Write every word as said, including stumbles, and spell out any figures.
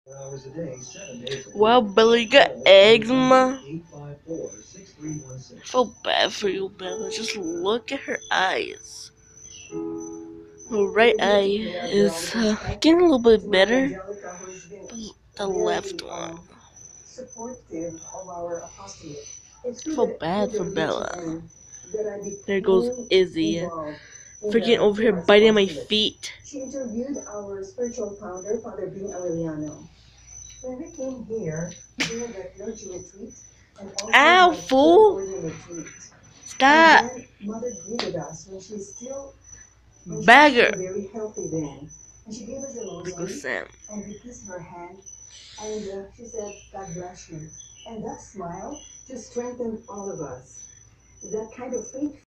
Well, Bella, you got eczema. I feel bad for you, Bella. Just look at her eyes. Her right eye is uh, getting a little bit better, but the left one. I feel bad for Bella. There goes Izzy, freaking over here biting my feet. She interviewed our spiritual founder, Father Bing Aureliano. When we came here, we had a clergy retreat and also Ow, had third fool! order retreat. And Stop! then Mother greeted us when she's still when she was Bagger! still very healthy then. And she gave us a There goes rosary Sam. and we kissed her hand and uh, she said, God bless you. And that smile just strengthened all of us. That kind of faith